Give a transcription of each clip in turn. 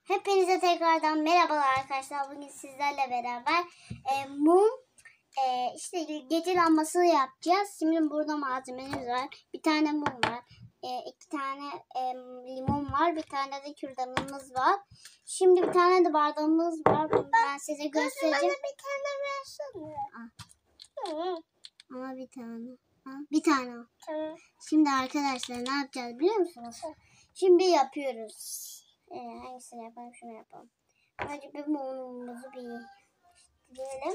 Hepinize tekrardan merhabalar arkadaşlar. Bugün sizlerle beraber mum işte gece lambası yapacağız. Şimdi burada malzememiz var. Bir tane mum var. 2 tane limon var. Bir tane de kürdanımız var. Şimdi bir tane de bardağımız var. Bunu ben size göstereceğim. Bana bir tane versene. Ama bir tane. Bir tane. Tamam. Şimdi arkadaşlar ne yapacağız biliyor musunuz? Şimdi yapıyoruz. Hangisini yapalım? Şunu yapalım. Önce bir mumumuzu bir diyelim.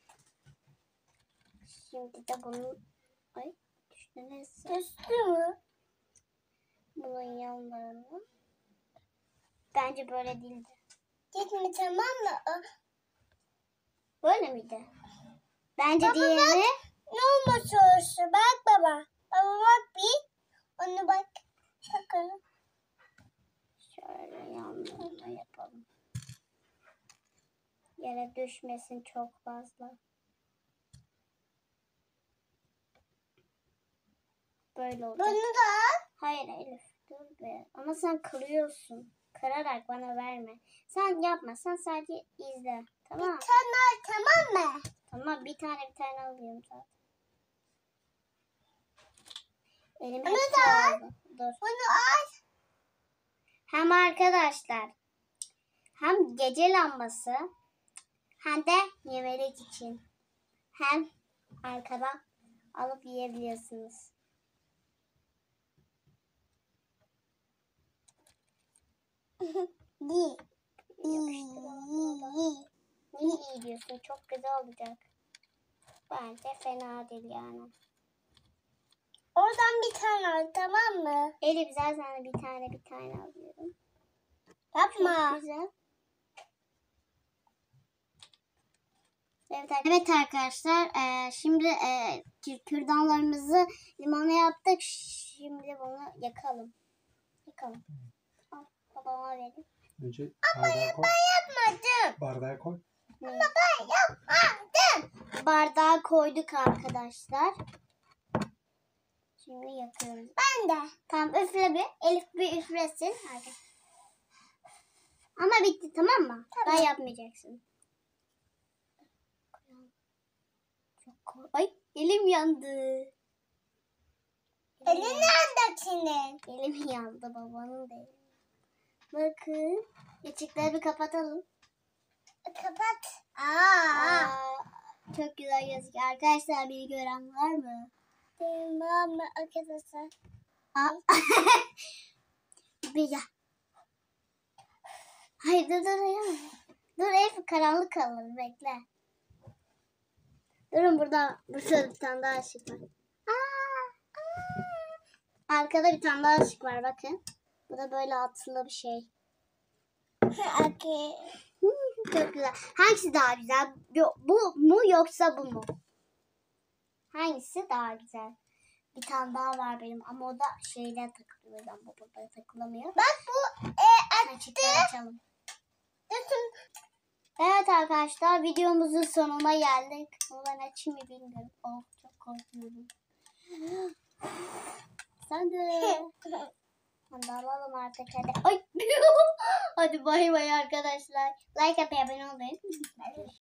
Şimdi de bunu düştü mü? Bunun yanlarını. Bence böyle değildi. Gitme tamam mı? Böyle miydi? Bence Baba, diğeri. Ne olmuş orası? Bak baba. Baba bak bir. Onu bak. Bakalım. Şöyle yanlarına yapalım. Yere düşmesin çok fazla. Böyle olacak. Bunu da al. Hayır Elif dur be. Ama sen kırıyorsun. Kırarak bana verme. Sen yapma. Sen sadece izle. Tamam mı? Bir tane al tamam mı? Tamam bir tane alıyorum zaten. Elim Bunu hepsi da al. oldu. Dur. Bunu al. Hem arkadaşlar hem gece lambası hem de yemelik için. Hem arkada alıp yiyebiliyorsunuz. İyi. Niye iyi diyorsun? Çok güzel olacak. Bence fena değil yani. Oradan bir tane al tamam mı? Elif zaten bir tane alıyorum. Yapma. Çok güzel. Evet arkadaşlar. Şimdi kürdanlarımızı limona yaptık. Şimdi bunu yakalım. Al, babama verin. Önce bardağa koy. Yapmadım. Bardağa koy. Ben yapmadım. Bardağa koyduk arkadaşlar. Şimdi yakıyoruz. Ben de. Tamam üfle bir. Elif bir üflesin. Hadi. Ama bitti tamam mı? Tamam. Daha yapmayacaksın. Ay elim yandı. Elin nerede senin? Elim yandı babanın da eli. Bakın. Işıkları bir kapatalım. Kapat. Çok güzel gözüküyor. Arkadaşlar beni gören var mı? Tamam arkadaşlar. Bir ya. Hayır dur ya. Dur ev karanlık kalır bekle. Durun burada bir tane daha ışık var. Arkada bir tane daha ışık var bakın. Bu da böyle altılı bir şey. Okay. Çok güzel. Hangisi daha güzel? Bu mu yoksa bu mu? Hangisi daha güzel? Bir tane daha var benim ama o da şeyle takılıyor. Ben bu burada takılamıyor. Bak bu Açalım. Evet arkadaşlar videomuzun sonuna geldik. Ama ben açayım mı bilmiyorum. Oh çok korkuyorum. Sen de. Hadi alalım artık hadi. Ay. Hadi bay bay arkadaşlar. Like yapmayı abone olmayı.